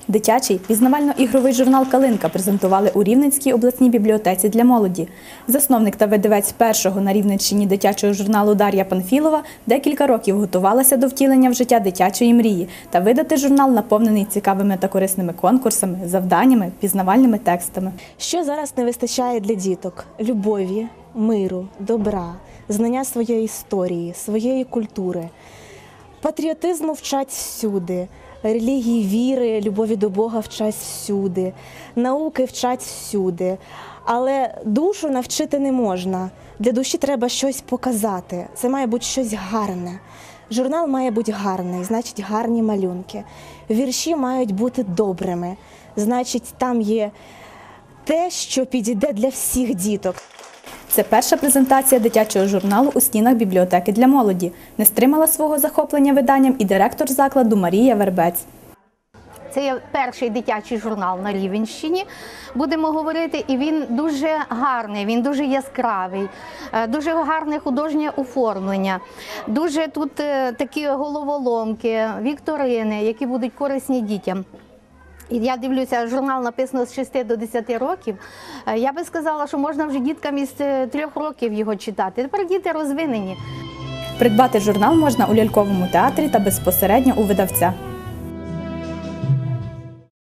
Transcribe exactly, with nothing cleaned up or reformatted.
Дитячий пізнавально-ігровий журнал «Калинка» презентували у Рівненській обласній бібліотеці для молоді. Засновник та видавець першого на Рівненщині дитячого журналу Дар'я Панфілова декілька років готувалася до втілення в життя дитячої мрії та видати журнал, наповнений цікавими та корисними конкурсами, завданнями, пізнавальними текстами. Що зараз не вистачає для діток? Любові, миру, добра, знання своєї історії, своєї культури. Патріотизму вчать всюди, релігії, віри, любові до Бога вчать всюди, науки вчать всюди. Але душу навчити не можна. Для душі треба щось показати. Це має бути щось гарне. Журнал має бути гарний, значить гарні малюнки. Вірші мають бути добрими, значить там є те, що підійде для всіх діток. Це перша презентація дитячого журналу у стінах бібліотеки для молоді. Не стримала свого захоплення виданням і директор закладу Марія Вербець. Це є перший дитячий журнал на Рівненщині, будемо говорити, і він дуже гарний, він дуже яскравий, дуже гарне художнє оформлення, дуже тут такі головоломки, вікторини, які будуть корисні дітям. І я дивлюся, журнал написано з шести до десяти років. Я би сказала, що можна вже діткам із трьох років його читати. Тепер діти розвинені. Придбати журнал можна у ляльковому театрі та безпосередньо у видавця.